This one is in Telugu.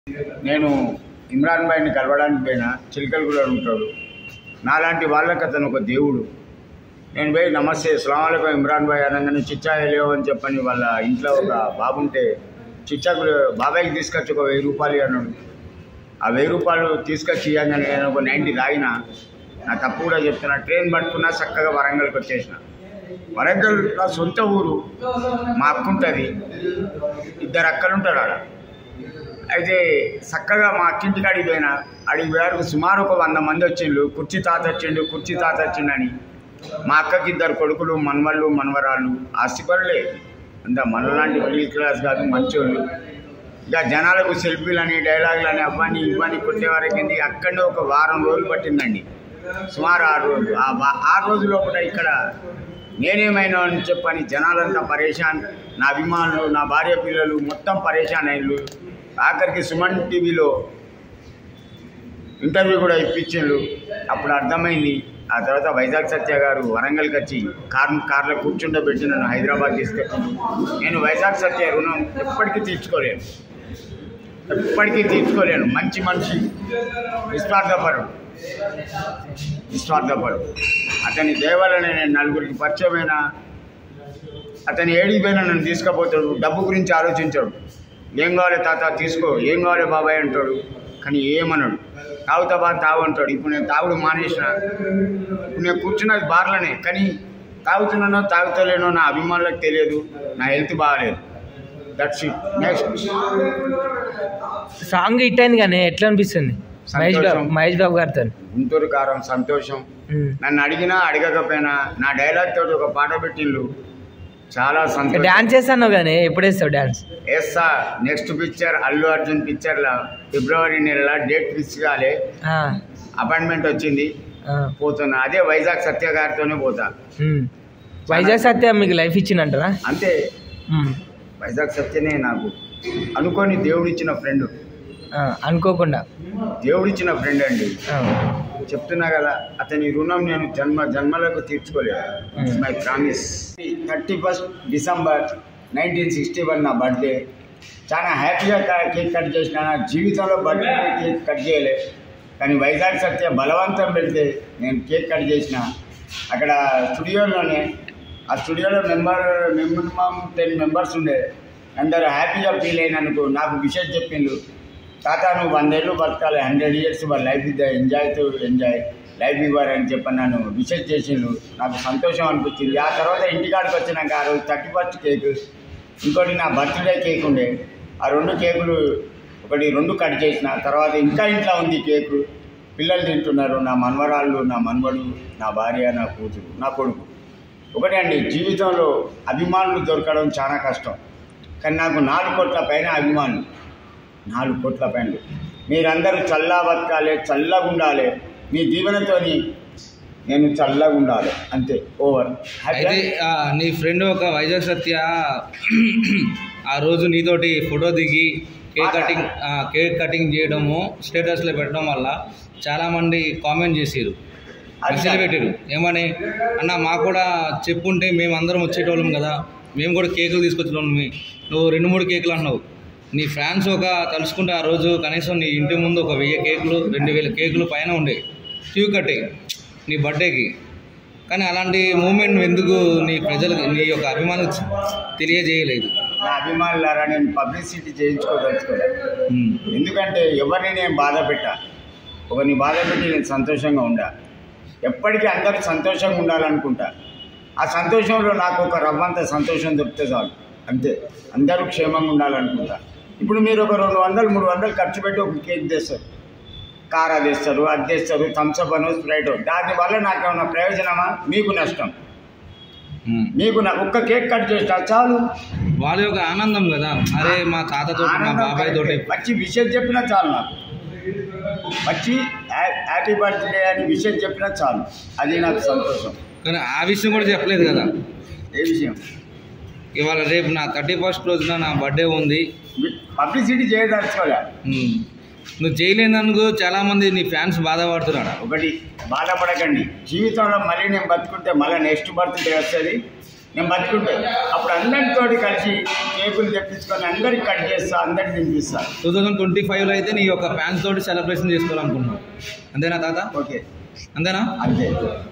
నేను ఇమ్రాన్ భాయ్ని కలవడానికి పోయినా చిలకలగూడలో ఉంటాడు. నాలాంటి వాళ్ళకి అతను ఒక దేవుడు. నేను పోయి నమస్తే అస్సలాము ఇమ్రాన్ భాయ్ అనగానే చిచ్చా వెళ్ళావు అని చెప్పని వాళ్ళ ఇంట్లో ఒక బాబు ఉంటే చిచ్చాకు బాబాయ్కి తీసుకొచ్చి ఒక 1000 రూపాయలు అన్నాడు. ఆ 1000 రూపాయలు తీసుకొచ్చి ఇవ్వగానే నేను ఒక 90 తాగిన. నా తప్పు కూడా చెప్తున్నా. ట్రైన్ పట్టుకున్నా చక్కగా వరంగల్కి వచ్చేసిన. వరంగల్ నా సొంత ఊరు. మా అక్క ఉంటుంది, 2 అక్కలు ఉంటారు ఆడ. అయితే చక్కగా మా అక్కింటికి అడిగిపోయినా. అడిగిపోయారు సుమారు ఒక 100 మంది వచ్చిండు. కుర్చీ తాత వచ్చిండని. మా అక్కకి 2 కొడుకులు, మనవళ్ళు మనవరాళ్ళు. ఆస్తిపరులే, అంత మనలాంటి మిడిల్ క్లాస్ కాదు, మంచోళ్ళు. ఇక జనాలకు సెల్ఫీలని డైలాగులని అవ్వని ఇవ్వని కొట్టేవారికి అక్కడే ఒక వారం రోజులు పట్టిందండి. సుమారు 6 రోజులు. ఆ రోజు లోపల ఇక్కడ నేనేమైనా అని చెప్పని జనాలంతా పరేషాన్. నా అభిమానులు, నా భార్య పిల్లలు మొత్తం పరేషాన్ అయ్యారు. ఆఖరికి సుమన్ టీవీలో ఇంటర్వ్యూ కూడా ఇప్పించారు. అప్పుడు అర్థమైంది. ఆ తర్వాత వైజాగ్ సత్య గారు వరంగల్కి వచ్చి కార్లో కూర్చుండబెట్టి నన్ను హైదరాబాద్ తీసుకొచ్చాను. నేను వైజాగ్ సత్య రుణం ఎప్పటికీ తీర్చుకోలేను. మంచి మనిషి, నిస్వార్థపరుడు. అతని దేవాలనే నేను నలుగురికి పరిచయమైన. అతని ఏడిపోయినా నన్ను తీసుకుపోతాడు. డబ్బు గురించి ఆలోచించాడు. ఏం కావాలి తాత తీసుకో, ఏం కావాలి బాబాయ్ అంటాడు. కానీ ఏమన్నాడు. తాగు అంటాడు. ఇప్పుడు నేను తాగుడు మానేసిన. ఇప్పుడు నేను కూర్చున్నది బార్లోనే. కానీ తాగుతున్నానో తాగుతలేనో నా అభిమానులకు తెలియదు. నా హెల్త్ బాగాలేదు. That's it. Next song hit అయింది కానీ ఎట్లా అనిపిస్తుంది మహేష్ బాబు గారితో? గుంటూరు కారం సంతోషం. నన్ను అడగకపోయినా నా డైలాగ్ తోటి ఒక పాట పెట్టిండు. చాలా సంతోషం. డాన్స్ చేస్తాను కానీ ఎప్పుడు వేస్తావు డాన్స్? వేస్తా. నెక్స్ట్ పిక్చర్ అల్లు అర్జున్ పిక్చర్లో ఫిబ్రవరి నెలలో డేట్ ఫిక్స్ కాలే, అపాయింట్మెంట్ వచ్చింది, పోతున్నా. అదే వైజాగ్ సత్య గారితోనే పోతా. వైజాగ్ సత్య మీకు లైఫ్ ఇచ్చిందంటారా? అంతే. వైజాగ్ సత్యనే నాకు అనుకోని దేవుడిచ్చిన ఫ్రెండ్. అనుకోకుండా దేవుడిచ్చిన ఫ్రెండ్ అండి. చెప్తున్నా కదా, అతని రుణం నేను జన్మలకు తీర్చుకోలేదు. My promise. 31 డిసెంబర్ 1961 నా బర్త్డే. చాలా హ్యాపీగా కేక్ కట్ చేసిన. నా జీవితంలో బర్త్డే కేక్ కట్ చేయలే. కానీ వైజాగ్ సత్య బలవంతం పెడితే నేను కేక్ కట్ చేసిన. అక్కడ స్టూడియోలోనే, ఆ స్టూడియోలో మినిమం 10 మెంబర్స్ ఉండే. అందరూ హ్యాపీగా ఫీల్ అయినందుకు నాకు విషయం చెప్పిండు. తాత నువ్వు 100 ఏళ్ళు బతకాలి, 100 years your life is enjoy life ever అని చెప్పి నన్ను విషయం చేసిండు. నాకు సంతోషం అనిపించింది. ఆ తర్వాత ఇంటికాడికి వచ్చినాక ఆ రోజు 31st కేక్, ఇంకోటి నా బర్త్డే కేక్ ఉండే. ఆ 2 కేకులు, ఒకటి 2 కట్ చేసిన. తర్వాత ఇంకా ఇంట్లో ఉంది కేకు. పిల్లలు తింటున్నారు. నా మనవరాళ్ళు, నా మనవడు, నా భార్య, నా కూతురు, నా కొడుకు. ఒకటే అండి, జీవితంలో అభిమానులు దొరకడం చాలా కష్టం. కానీ నాకు 4 కోట్ల పైన అభిమానులు. 4 కోట్ల పైన. మీరందరూ చల్లా బతకాలి, చల్లగా ఉండాలి. మీ దీవెనతో నేను చల్లగా ఉండాలి. అంతే. ఓవర్. అయితే నీ ఫ్రెండ్ ఒక వైజాగ్ సత్య ఆ రోజు నీతోటి ఫోటో దిగి కేక్ కటింగ్ చేయడము స్టేటస్లో పెట్టడం వల్ల చాలామంది కామెంట్ చేసారు, మెసేజ్ పెట్టారు. ఏమని అన్న మాకు కూడా చెప్పుంటే మేము అందరం వచ్చేటోళ్ళం కదా, మేము కూడా కేకులు తీసుకొచ్చేటోళ్ళం. నువ్వు 2-3 కేకులు అన్నావు. నీ ఫ్యాన్స్ తలుచుకుంటే ఆ రోజు కనీసం నీ ఇంటి ముందు ఒక 1000 కేకులు 2000 కేకులు పైన ఉండే క్యూ కట్టి నీ బర్త్డేకి. కానీ అలాంటి మూమెంట్ ఎందుకు నీ ప్రజలకు, నీ యొక్క అభిమానులకు తెలియజేయలేదు? నా అభిమానులారా, నేను పబ్లిసిటీ చేయించుకోదలుచుకోలేదు. ఎందుకంటే ఎవరిని నేను బాధ పెట్టా. ఒకరిని బాధ పెట్టి నేను సంతోషంగా ఉండా. ఎప్పటికీ అందరూ సంతోషంగా ఉండాలనుకుంటా. ఆ సంతోషంలో నాకు ఒక రవ్వంత సంతోషం దొరికితే చాలు. అంతే. అందరూ క్షేమంగా ఉండాలనుకుంటా. ఇప్పుడు మీరు ఒక 200-300 ఖర్చు పెట్టి ఒక కేక్ తెస్తారు, కారా తెస్తారు, అది తెస్తారు, థమ్స్అప్ అనో స్ప్రైట్. దానివల్ల నాకు ఏమన్నా ప్రయోజనమా? మీకు నష్టం. మీకు ఒక్క కేక్ కట్ చేస్తా చాలు. వాళ్ళ యొక్క ఆనందం కదా. అరే మా తాతతో, మా బాబాయ్ తోటి వచ్చి విషయం చెప్పినా చాలు. నాకు వచ్చి హ్యాపీ బర్త్డే అని విషయం చెప్పినా చాలు. అది నాకు సంతోషం. కానీ ఆ విషయం కూడా చెప్పలేదు కదా. ఏ విషయం? ఇవాళ రేపు నా 31st రోజున నా బర్త్డే ఉంది, పబ్లిసిటీ చేయదలుచుకోలే. నువ్వు చేయలేనందుకు చాలామంది నీ ఫ్యాన్స్ బాధపడుతున్నాడు. ఒకటి, బాధపడకండి. జీవితంలో మళ్ళీ నేను బతుకుంటే మళ్ళీ నెక్స్ట్ బర్త్డే వస్తుంది. నేను బతుకుంటే అప్పుడు అందరితోటి కలిసి కేకులు తెప్పించుకొని అందరికి కట్ చేస్తా, అందరికి తినిపిస్తా. 2025లో అయితే నీ యొక్క ఫ్యాన్స్ తోటి సెలబ్రేషన్ చేసుకోవాలనుకున్నావు, అంతేనా తాత? ఓకే, అంతేనా? అంతే.